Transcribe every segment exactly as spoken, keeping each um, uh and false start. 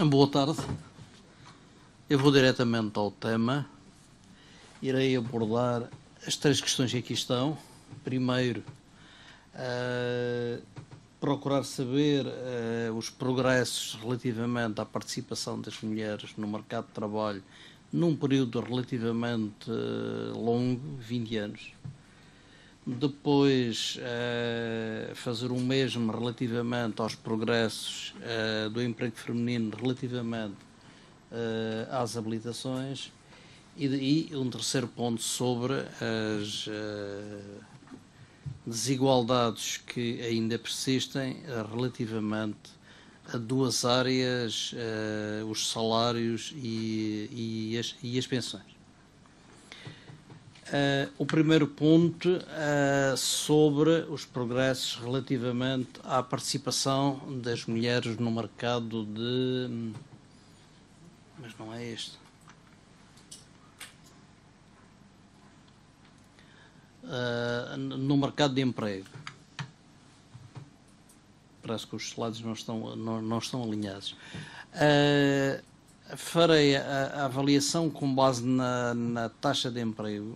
Boa tarde. Eu vou diretamente ao tema. Irei abordar as três questões que aqui estão. Primeiro, uh, procurar saber uh, os progressos relativamente à participação das mulheres no mercado de trabalho num período relativamente uh, longo, vinte anos. Depois, uh, fazer o mesmo relativamente aos progressos uh, do emprego feminino relativamente uh, às habilitações e, e um terceiro ponto sobre as uh, desigualdades que ainda persistem uh, relativamente a duas áreas, uh, os salários e, e, as, e as pensões. Uh, o primeiro ponto uh, sobre os progressos relativamente à participação das mulheres no mercado de... Mas não é este. Uh, no mercado de emprego. Parece que os slides não estão, não, não estão alinhados. Uh, farei a, a avaliação com base na, na taxa de emprego.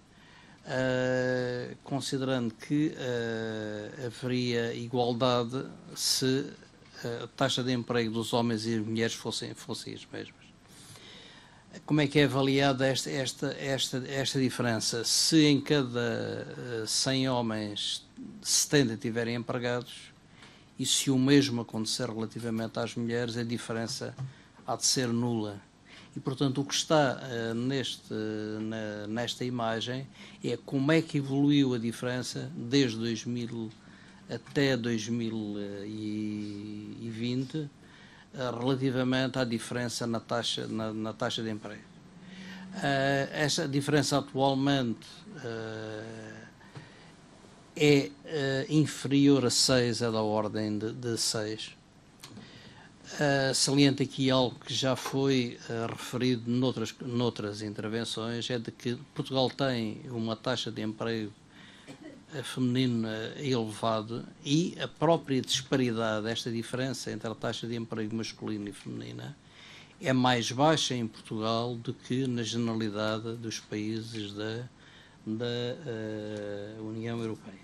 Uh, considerando que uh, haveria igualdade se a taxa de emprego dos homens e mulheres fossem, fossem as mesmas. Como é que é avaliada esta, esta, esta, esta diferença? Se em cada uh, cem homens setenta estiverem empregados e se o mesmo acontecer relativamente às mulheres, a diferença há de ser nula. E, portanto, o que está uh, neste, na, nesta imagem é como é que evoluiu a diferença desde dois mil até dois mil e vinte uh, relativamente à diferença na taxa, na, na taxa de emprego. Uh, esta diferença atualmente uh, é uh, inferior a seis, é da ordem de, de seis. Uh, saliento aqui algo que já foi uh, referido noutras, noutras intervenções, é de que Portugal tem uma taxa de emprego uh, feminino uh, elevada e a própria disparidade, esta diferença entre a taxa de emprego masculina e feminina, é mais baixa em Portugal do que na generalidade dos países da, da uh, União Europeia.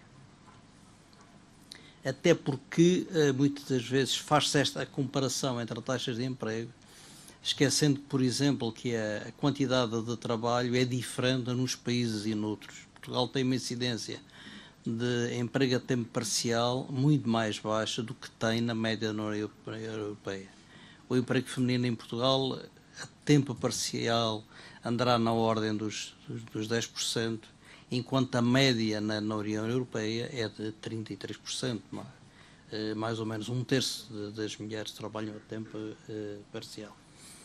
Até porque uh, muitas das vezes faz-se esta comparação entre taxas de emprego, esquecendo, por exemplo, que a quantidade de trabalho é diferente nos países e noutros. Portugal tem uma incidência de emprego a tempo parcial muito mais baixa do que tem na média da União Europeia. O emprego feminino em Portugal, a tempo parcial, andará na ordem dos, dos dez por cento, enquanto a média na, na União Europeia é de trinta e três por cento. Mais, mais ou menos um terço de, das mulheres trabalham a tempo eh, parcial.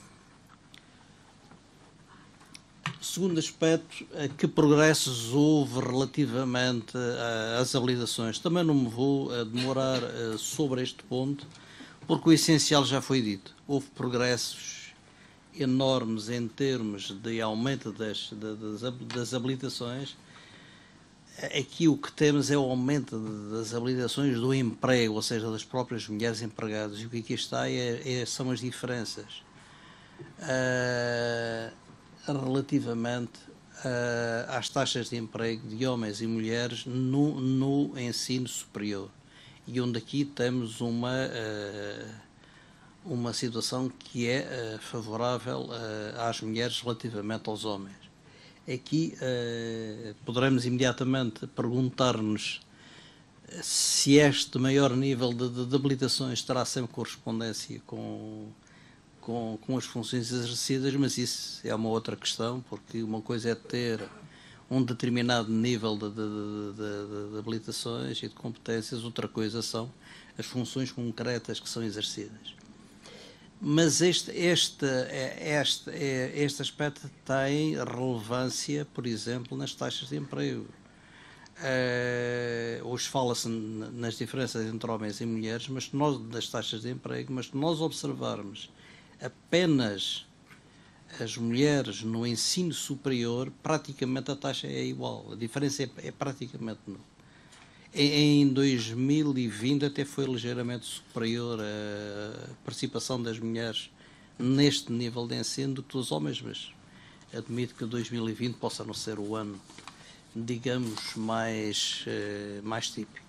Segundo aspecto, que progressos houve relativamente às habilitações? Também não me vou demorar eh, sobre este ponto, porque o essencial já foi dito. Houve progressos enormes em termos de aumento das, das, das habilitações. Aqui o que temos é o aumento das habilitações do emprego, ou seja, das próprias mulheres empregadas. E o que aqui está é, é, são as diferenças uh, relativamente uh, às taxas de emprego de homens e mulheres no, no ensino superior. E onde aqui temos uma, uh, uma situação que é uh, favorável uh, às mulheres relativamente aos homens. Aqui uh, poderemos imediatamente perguntar-nos se este maior nível de, de, de habilitações terá sempre correspondência com, com, com as funções exercidas, mas isso é uma outra questão, porque uma coisa é ter um determinado nível de, de, de, de, de habilitações e de competências, outra coisa são as funções concretas que são exercidas. Mas este, este, este, este aspecto tem relevância, por exemplo, nas taxas de emprego. Uh, hoje fala-se nas diferenças entre homens e mulheres, mas nós, das taxas de emprego, mas se nós observarmos apenas as mulheres no ensino superior, praticamente a taxa é igual. A diferença é, é praticamente nula. Em dois mil e vinte até foi ligeiramente superior a participação das mulheres neste nível de ensino do que dos homens, mas admito que dois mil e vinte possa não ser o ano, digamos, mais, uh, mais típico.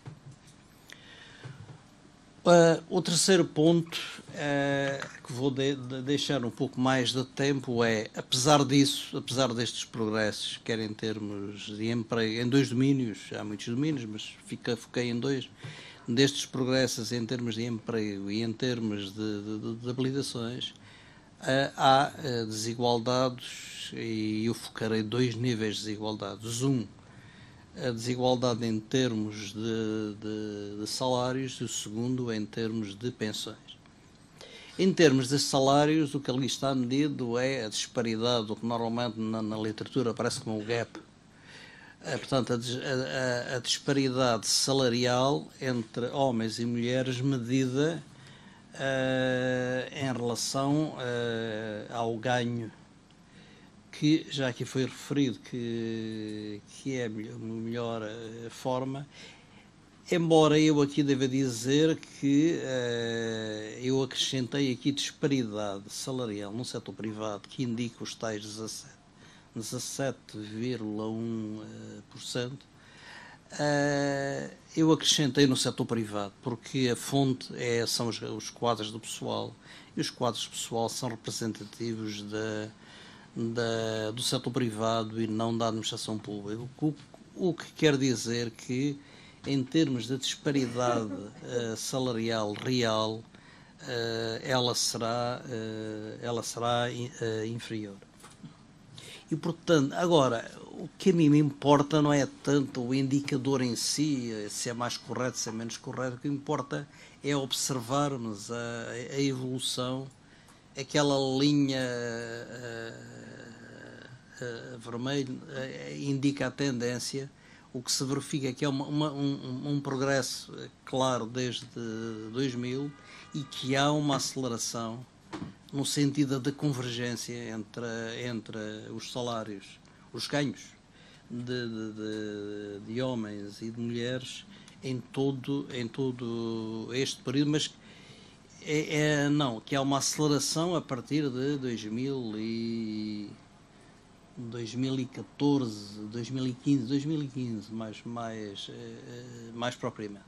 Uh, o terceiro ponto, uh, que vou de, de deixar um pouco mais de tempo, é, apesar disso, apesar destes progressos, quer em termos de emprego, em dois domínios, há muitos domínios, mas fica, foquei em dois, destes progressos em termos de emprego e em termos de, de, de habilitações, uh, há uh, desigualdades, e eu focarei dois níveis de desigualdades. Um, a desigualdade em termos de, de, de salários, e o segundo em termos de pensões. Em termos de salários, o que ali está medido é a disparidade, o que normalmente na, na literatura aparece como o gap. É, portanto, a, a, a disparidade salarial entre homens e mulheres medida uh, em relação uh, ao ganho, que já aqui foi referido que, que é a melhor forma, embora eu aqui deva dizer que uh, eu acrescentei aqui disparidade salarial no setor privado, que indica os tais dezassete vírgula um por cento. Uh, eu acrescentei no setor privado, porque a fonte é, são os, os quadros do pessoal, e os quadros do pessoal são representativos da Da, do setor privado e não da administração pública, o, o que quer dizer que, em termos de disparidade uh, salarial real, uh, ela será, uh, ela será uh, inferior. E, portanto, agora, o que a mim me importa não é tanto o indicador em si, se é mais correto, se é menos correto, o que importa é observarmos a, a evolução, aquela linha uh, uh, vermelha uh, indica a tendência, o que se verifica é que é uma, uma, um, um progresso claro desde dois mil e que há uma aceleração no sentido da convergência entre, entre os salários, os ganhos de, de, de, de homens e de mulheres em todo, em todo este período, mas É, é, não, que há uma aceleração a partir de dois mil e dois mil e catorze, dois mil e quinze, dois mil e quinze, mais, mais, mais propriamente.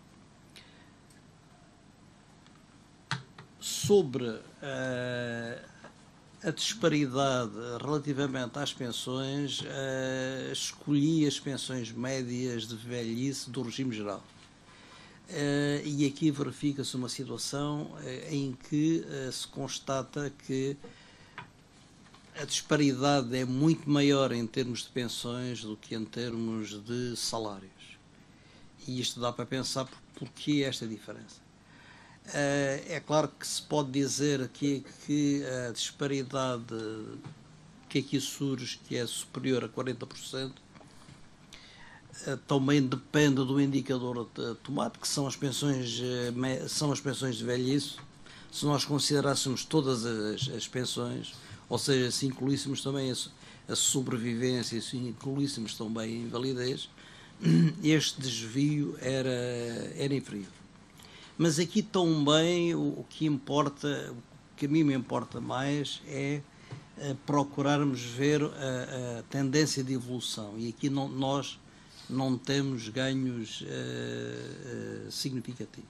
Sobre uh, a disparidade relativamente às pensões, uh, escolhi as pensões médias de velhice do regime geral. Uh, e aqui verifica-se uma situação uh, em que uh, se constata que a disparidade é muito maior em termos de pensões do que em termos de salários. E isto dá para pensar por, porquê esta diferença. Uh, é claro que se pode dizer aqui que a disparidade que aqui surge, que é superior a quarenta por cento, também depende do indicador tomado, que são as pensões, são as pensões de velhice. Se nós considerássemos todas as, as pensões, ou seja, se incluíssemos também a, a sobrevivência, se incluíssemos também a invalidez, este desvio era, era inferior. Mas aqui também o, o que importa, o que a mim me importa mais é uh, procurarmos ver a, a tendência de evolução. E aqui não, nós não temos ganhos uh, uh, significativos.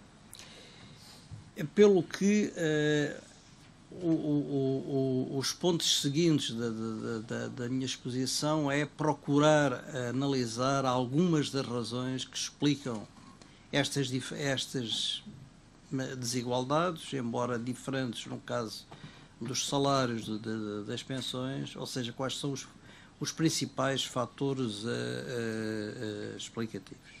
Pelo que uh, o, o, o, os pontos seguintes da, da, da, da minha exposição é procurar analisar algumas das razões que explicam estas, estas desigualdades, embora diferentes no caso dos salários, de, de, das pensões, ou seja, quais são os os principais fatores uh, uh, uh, explicativos.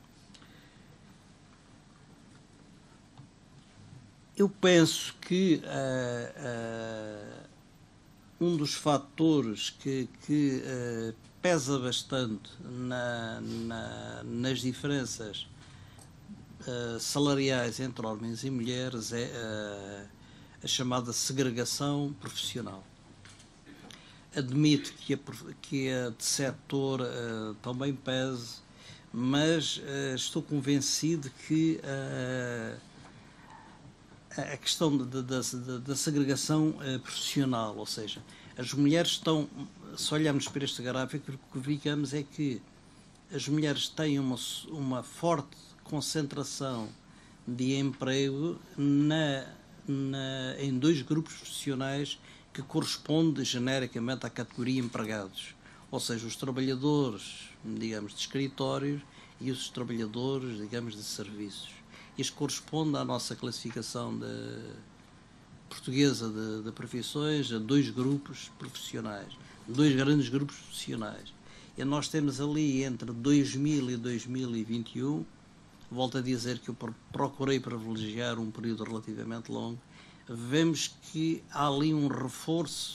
Eu penso que uh, uh, um dos fatores que, que uh, pesa bastante na, na, nas diferenças uh, salariais entre homens e mulheres é uh, a chamada segregação profissional. Admito que a, que a de setor uh, também pese, mas uh, estou convencido que uh, a questão da, da, da segregação uh, profissional, ou seja, as mulheres estão, se olharmos para este gráfico, o que verificamos é que as mulheres têm uma, uma forte concentração de emprego na, na, em dois grupos profissionais que correspondem genericamente à categoria empregados, ou seja, os trabalhadores, digamos, de escritórios e os trabalhadores, digamos, de serviços. Isto corresponde à nossa classificação de, portuguesa de, de profissões a dois grupos profissionais, dois grandes grupos profissionais. E nós temos ali entre dois mil e dois mil e vinte e um, volto a dizer que eu procurei privilegiar um período relativamente longo, vemos que há ali um reforço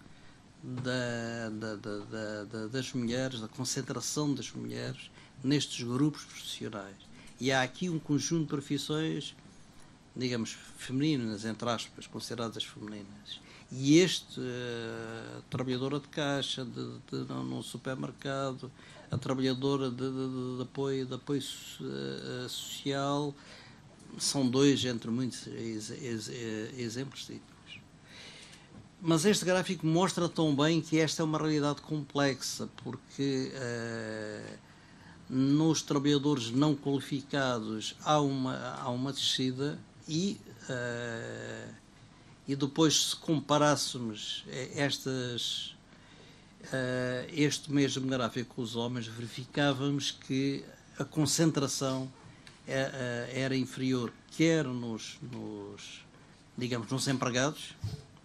da, da, da, da, da, das mulheres, da concentração das mulheres nestes grupos profissionais. E há aqui um conjunto de profissões, digamos, femininas, entre aspas, consideradas femininas. E este, uh, trabalhadora de caixa, de, de, de, num supermercado, a trabalhadora de, de, de apoio, de apoio uh, social, são dois entre muitos ex, ex, ex, exemplos típicos. Mas este gráfico mostra tão bem que esta é uma realidade complexa, porque uh, nos trabalhadores não qualificados há uma, há uma descida e, uh, e depois, se comparássemos estas, uh, este mesmo gráfico com os homens, verificávamos que a concentração é, uh, era inferior, quer nos, nos, digamos, nos empregados,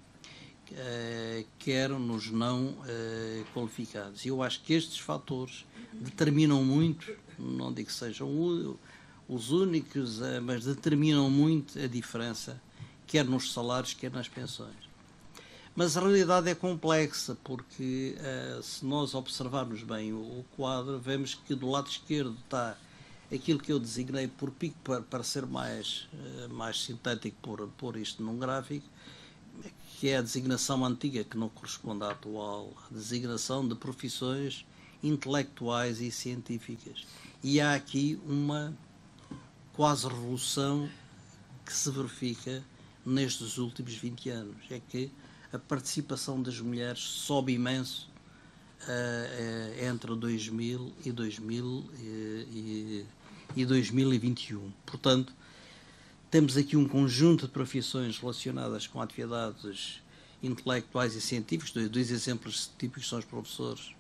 uh, quer nos não uh, qualificados. E eu acho que estes fatores determinam muito, não digo que sejam os únicos, mas determinam muito a diferença, quer nos salários, quer nas pensões. Mas a realidade é complexa, porque se nós observarmos bem o quadro, vemos que do lado esquerdo está aquilo que eu designei por pico, para, para ser mais, mais sintético, por pôr isto num gráfico, que é a designação antiga, que não corresponde à atual, a designação de profissões intelectuais e científicas. E há aqui uma quase revolução que se verifica nestes últimos vinte anos. É que a participação das mulheres sobe imenso uh, uh, entre dois mil e dois mil e, e dois mil e vinte e um. Portanto, temos aqui um conjunto de profissões relacionadas com atividades intelectuais e científicas. Dois, dois exemplos típicos são os professores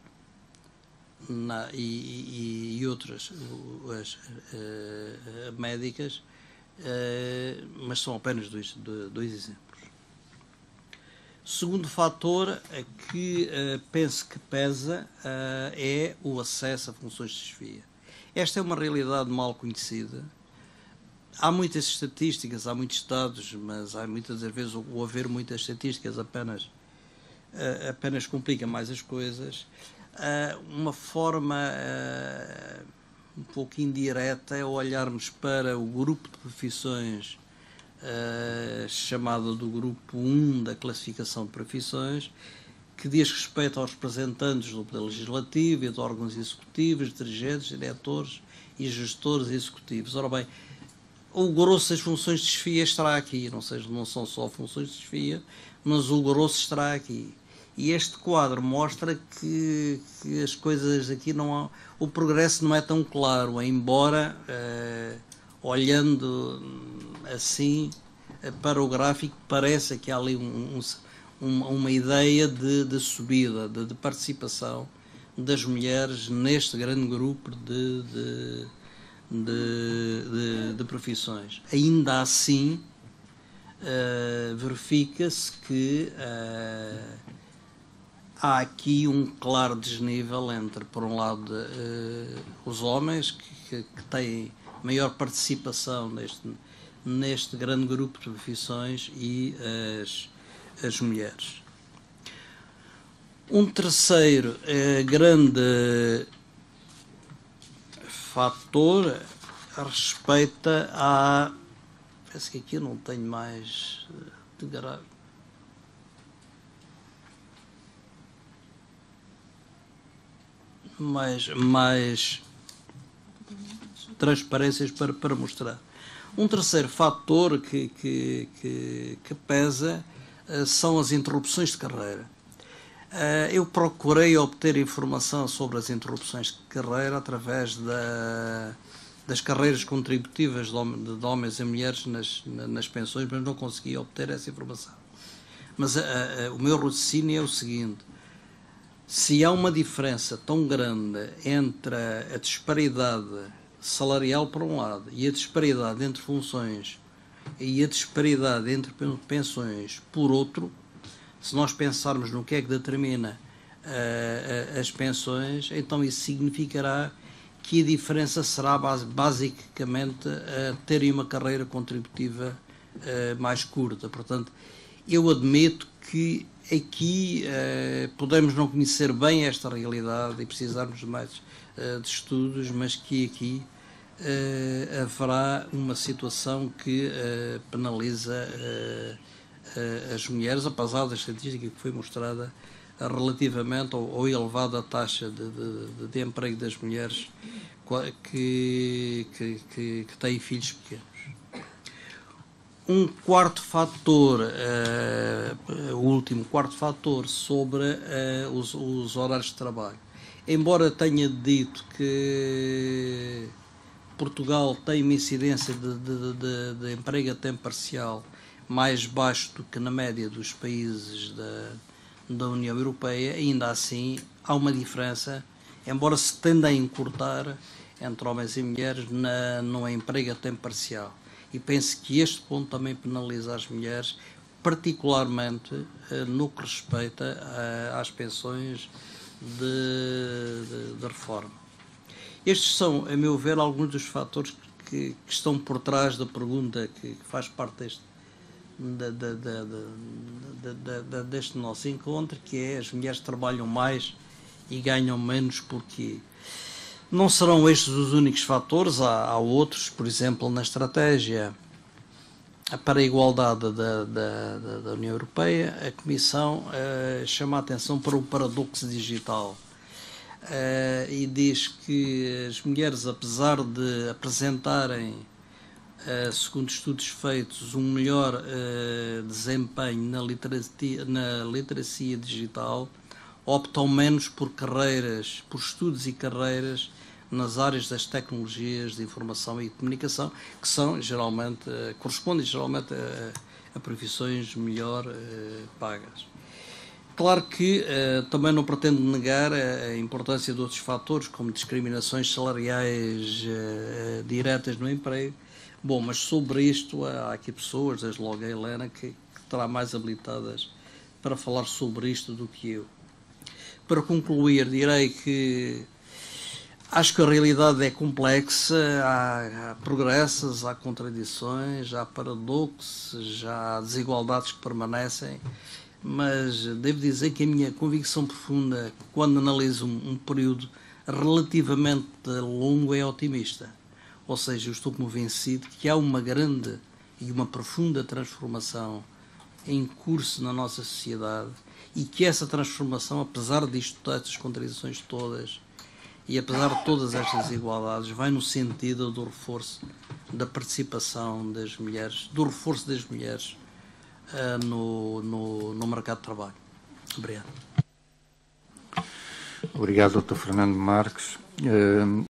Na, e, e, e outras as, uh, médicas, uh, mas são apenas dois, dois exemplos. Segundo fator que uh, penso que pesa uh, é o acesso a funções de chefia. Esta é uma realidade mal conhecida. Há muitas estatísticas, há muitos dados, mas há muitas vezes o haver muitas estatísticas apenas, uh, apenas complica mais as coisas. Uh, uma forma uh, um pouco indireta é olharmos para o grupo de profissões uh, chamado do grupo um da classificação de profissões, que diz respeito aos representantes do Poder Legislativo e de órgãos executivos, dirigentes, diretores e gestores executivos. Ora bem, o grosso das funções de chefia estará aqui, não, seja, não são só funções de chefia, mas o grosso estará aqui. E este quadro mostra que, que as coisas aqui não há, o progresso não é tão claro, embora, eh, olhando assim para o gráfico, parece que há ali um, um, uma, uma ideia de, de subida, de, de participação das mulheres neste grande grupo de, de, de, de, de profissões. Ainda assim, eh, verifica-se que eh, há aqui um claro desnível entre, por um lado, uh, os homens, que, que têm maior participação neste, neste grande grupo de profissões, e as, as mulheres. Um terceiro uh, grande fator respeita a... Parece que aqui eu não tenho mais de grave. mais, mais transparências para, para mostrar. Um terceiro fator que, que, que, que pesa uh, são as interrupções de carreira. Uh, eu procurei obter informação sobre as interrupções de carreira através da, das carreiras contributivas de, hom de homens e mulheres nas, nas pensões, mas não consegui obter essa informação. Mas uh, uh, o meu raciocínio é o seguinte: se há uma diferença tão grande entre a disparidade salarial por um lado e a disparidade entre funções e a disparidade entre pensões por outro, se nós pensarmos no que é que determina uh, as pensões, então isso significará que a diferença será base, basicamente uh, terem uma carreira contributiva uh, mais curta. Portanto, eu admito que aqui uh, podemos não conhecer bem esta realidade e precisarmos de mais uh, de estudos, mas que aqui uh, haverá uma situação que uh, penaliza uh, uh, as mulheres, apesar da estatística que foi mostrada uh, relativamente ao, ao elevada taxa de, de, de emprego das mulheres que, que, que, que têm filhos pequenos. Um quarto fator, uh, o último quarto fator sobre uh, os, os horários de trabalho. Embora tenha dito que Portugal tem uma incidência de, de, de, de emprego a tempo parcial mais baixo do que na média dos países da, da União Europeia, ainda assim há uma diferença, embora se tenda a encurtar entre homens e mulheres na, no emprego a tempo parcial. E penso que este ponto também penaliza as mulheres, particularmente uh, no que respeita uh, às pensões de, de, de reforma. Estes são, a meu ver, alguns dos fatores que, que estão por trás da pergunta que, que faz parte deste, da, da, da, da, da, da, deste nosso encontro, que é: as mulheres trabalham mais e ganham menos porquê? Não serão estes os únicos fatores, há, há outros. Por exemplo, na estratégia para a igualdade da, da, da, da União Europeia, a Comissão uh, chama a atenção para o paradoxo digital uh, e diz que as mulheres, apesar de apresentarem, uh, segundo estudos feitos, um melhor uh, desempenho na literacia, na literacia digital, optam menos por carreiras, por estudos e carreiras nas áreas das tecnologias de informação e comunicação, que são geralmente, correspondem geralmente a, a profissões melhor uh, pagas. Claro que uh, também não pretendo negar a, a importância de outros fatores, como discriminações salariais uh, diretas no emprego. Bom, mas sobre isto há aqui pessoas, desde logo a Helena, que, que estará mais habilitadas para falar sobre isto do que eu. Para concluir, direi que acho que a realidade é complexa, há, há progressos, há contradições, há paradoxos, há desigualdades que permanecem, mas devo dizer que a minha convicção profunda, quando analiso um, um período relativamente longo, é otimista. Ou seja, eu estou convencido que há uma grande e uma profunda transformação em curso na nossa sociedade e que essa transformação, apesar disto, destas contradições todas, e apesar de todas estas desigualdades, vai no sentido do reforço da participação das mulheres, do reforço das mulheres uh, no, no, no mercado de trabalho. Obrigado. Obrigado, doutor Fernando Marques. Uh...